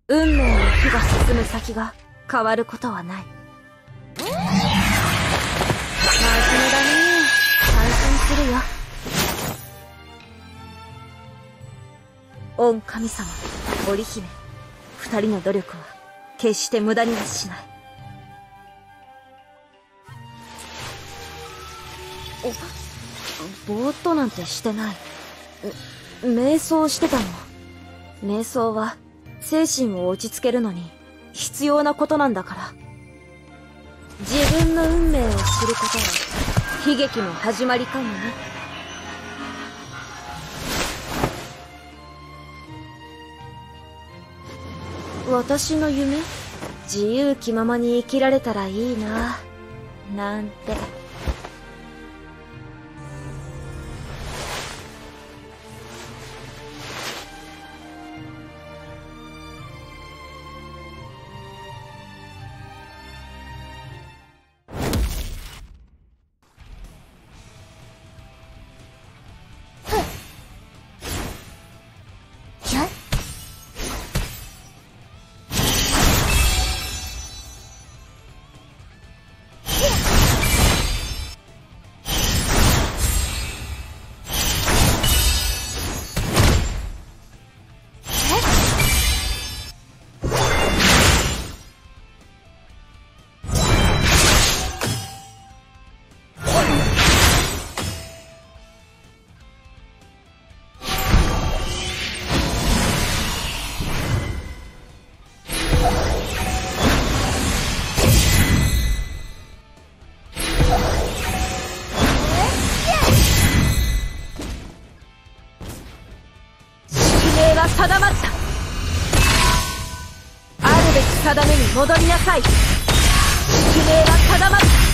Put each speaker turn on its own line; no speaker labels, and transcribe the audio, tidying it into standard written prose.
運命の火が進む先が変わることはない。真面目だね。感心するよ。御神様、織姫、二人の努力は決して無駄にはしない。ぼーっとなんてしてない。瞑想してたの。瞑想は精神を落ち着けるのに必要なことなんだから。自分の運命を知ることは悲劇の始まりかもね。私の夢？自由気ままに生きられたらいいな、なんて。定まった。あるべき定めに戻りなさい。指令は定まった。